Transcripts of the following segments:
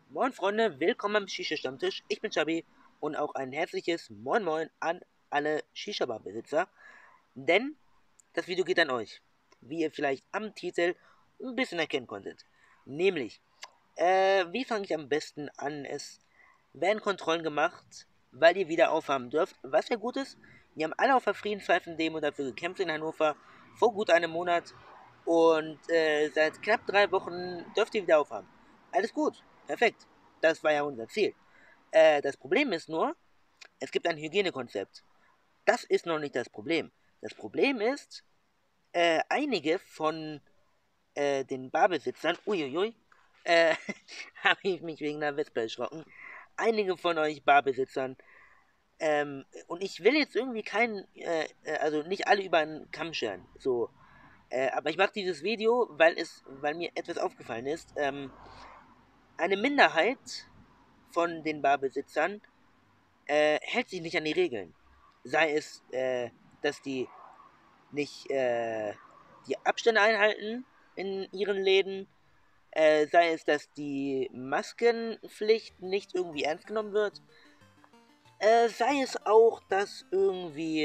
Moin Freunde, willkommen am Shisha-Stammtisch. Ich bin Chabi und auch ein herzliches Moin Moin an alle Shisha-Bar-Besitzer. Denn das Video geht an euch, wie ihr vielleicht am Titel ein bisschen erkennen konntet. Nämlich, wie fange ich am besten an? Es werden Kontrollen gemacht, weil ihr wieder aufhaben dürft. Was ja gut ist, wir haben alle auf der Friedenspfeifen-Demo dafür gekämpft in Hannover vor gut einem Monat. Und seit knapp 3 Wochen dürft ihr wieder aufhaben. Alles gut, perfekt. Das war ja unser Ziel. Das Problem ist nur, es gibt ein Hygienekonzept. Das ist noch nicht das Problem. Das Problem ist, einige von den Barbesitzern, uiuiui, äh, habe ich mich wegen der Wespe erschrocken. Einige von euch Barbesitzern, und ich will jetzt irgendwie keinen, also nicht alle über einen Kamm scheren, so, aber ich mache dieses Video, weil mir etwas aufgefallen ist. Eine Minderheit von den Barbesitzern hält sich nicht an die Regeln. Sei es, dass die nicht die Abstände einhalten in ihren Läden, sei es, dass die Maskenpflicht nicht irgendwie ernst genommen wird, sei es auch, dass irgendwie,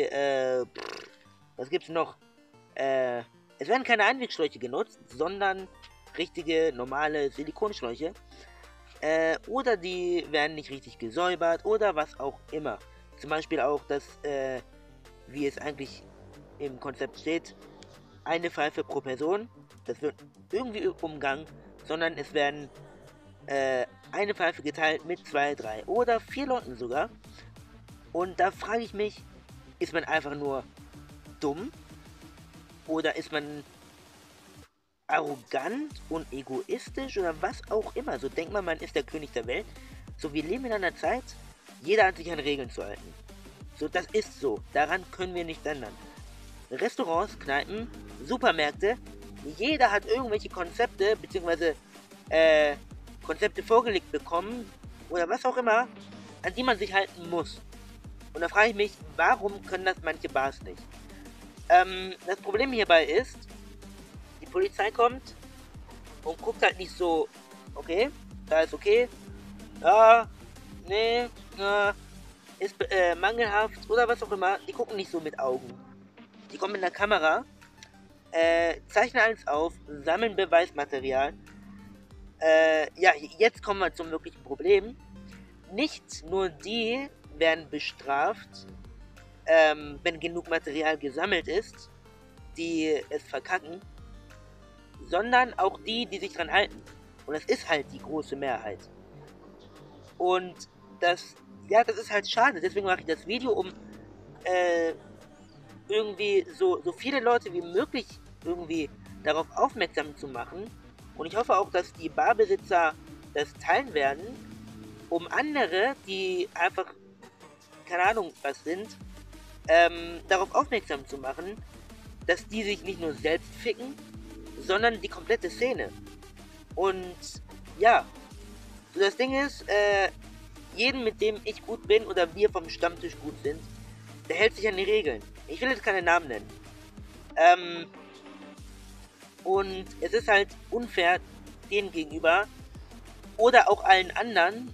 was gibt's noch? Äh, Es werden keine Einwegschläuche genutzt, sondern richtige, normale Silikonschläuche. Oder die werden nicht richtig gesäubert oder was auch immer. Zum Beispiel auch, dass, wie es eigentlich im Konzept steht, eine Pfeife pro Person. Das wird irgendwie umgangen, sondern es werden eine Pfeife geteilt mit 2, 3 oder 4 Leuten sogar. Und da frage ich mich, ist man einfach nur dumm oder ist man arrogant und egoistisch oder was auch immer? So denkt man ist der König der Welt. So, wir leben in einer Zeit, jeder hat sich an Regeln zu halten. So, das ist so. Daran können wir nichts ändern. Restaurants, Kneipen, Supermärkte, jeder hat irgendwelche Konzepte, beziehungsweise Konzepte vorgelegt bekommen oder was auch immer, an die man sich halten muss. Und da frage ich mich, warum können das manche Bars nicht? Das Problem hierbei ist, die Polizei kommt und guckt halt nicht so, okay, da ist okay, ja, nee, ist mangelhaft oder was auch immer. Die gucken nicht so mit Augen. Die kommen mit einer Kamera, zeichnen alles auf, sammeln Beweismaterial. Ja, jetzt kommen wir zum wirklichen Problem. Nicht nur die werden bestraft, wenn genug Material gesammelt ist, die es verkacken, sondern auch die, die sich dran halten. Und das ist halt die große Mehrheit. Und das, ja, das ist halt schade. Deswegen mache ich das Video, um irgendwie so viele Leute wie möglich irgendwie darauf aufmerksam zu machen. Und ich hoffe auch, dass die Barbesitzer das teilen werden, um andere, die einfach, keine Ahnung, was sind, darauf aufmerksam zu machen, dass die sich nicht nur selbst ficken, sondern die komplette Szene. Und ja, so das Ding ist, jeden, mit dem ich gut bin oder wir vom Stammtisch gut sind, der hält sich an die Regeln. Ich will jetzt keine Namen nennen. Und es ist halt unfair denen gegenüber oder auch allen anderen,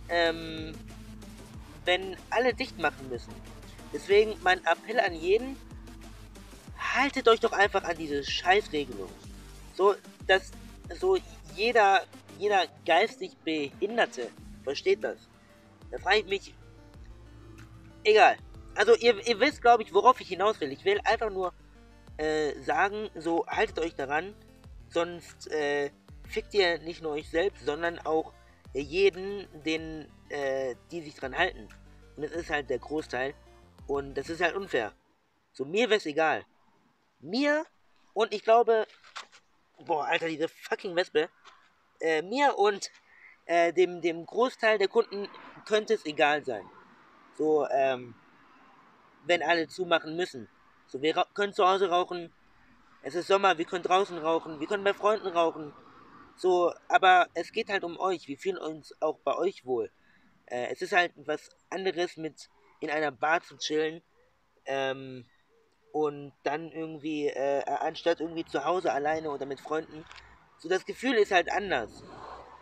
wenn alle dicht machen müssen. Deswegen mein Appell an jeden, haltet euch doch einfach an diese Scheißregelung. So, dass so jeder geistig Behinderte versteht das. Da frage ich mich, egal. Also ihr wisst, glaube ich, worauf ich hinaus will. Ich will einfach nur sagen, so haltet euch daran, sonst fickt ihr nicht nur euch selbst, sondern auch jeden, die sich dran halten. Und das ist halt der Großteil. Und das ist halt unfair. So, mir wäre es egal. Mir und ich glaube, boah, Alter, diese fucking Wespe. Mir und dem Großteil der Kunden könnte es egal sein. So, wenn alle zumachen müssen. So, wir können zu Hause rauchen. Es ist Sommer, wir können draußen rauchen. Wir können bei Freunden rauchen. So, aber es geht halt um euch. Wir fühlen uns auch bei euch wohl. Es ist halt was anderes, mit in einer Bar zu chillen. Ähm, und dann irgendwie, anstatt irgendwie zu Hause alleine oder mit Freunden. So, das Gefühl ist halt anders.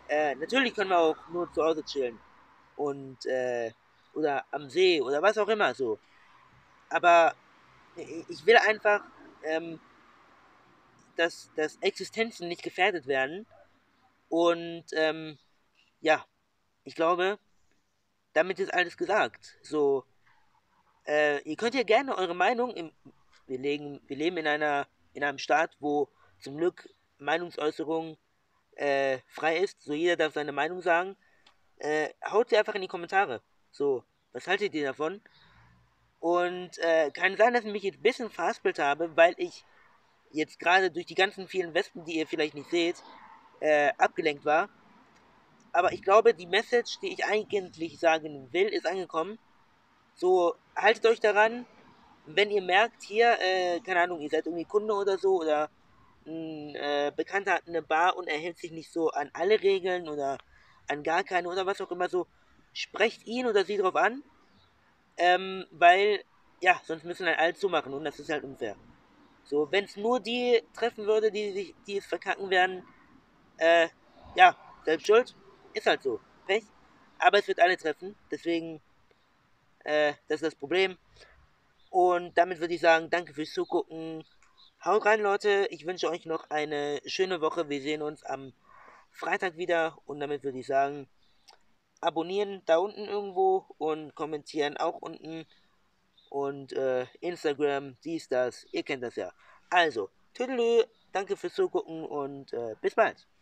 Natürlich können wir auch nur zu Hause chillen. Und, oder am See oder was auch immer so. Aber ich will einfach, ähm, dass Existenzen nicht gefährdet werden. Und ja, ich glaube, damit ist alles gesagt. So, ihr könnt ja gerne eure Meinung wir leben in einem Staat, wo zum Glück Meinungsäußerung frei ist. So jeder darf seine Meinung sagen. Haut sie einfach in die Kommentare. So, was haltet ihr davon? Und kann sein, dass ich mich jetzt ein bisschen verhaspelt habe, weil ich jetzt gerade durch die ganzen vielen Wespen, die ihr vielleicht nicht seht, abgelenkt war. Aber ich glaube, die Message, die ich eigentlich sagen will, ist angekommen. So, haltet euch daran, wenn ihr merkt, hier, keine Ahnung, ihr seid irgendwie Kunde oder so, oder ein Bekannter hat eine Bar und er hält sich nicht so an alle Regeln oder an gar keine oder was auch immer so, sprecht ihn oder sie drauf an, weil, ja, sonst müssen halt alle zumachen und das ist halt unfair. So, wenn es nur die treffen würde, die es verkacken werden, äh, ja, selbst schuld, ist halt so, Pech. Aber es wird alle treffen, deswegen, das ist das Problem. Und damit würde ich sagen, danke fürs Zugucken. Haut rein, Leute. Ich wünsche euch noch eine schöne Woche. Wir sehen uns am Freitag wieder. Und damit würde ich sagen, abonnieren da unten irgendwo und kommentieren auch unten. Und Instagram, dies, das. Ihr kennt das ja. Also, tüdelü, danke fürs Zugucken und bis bald.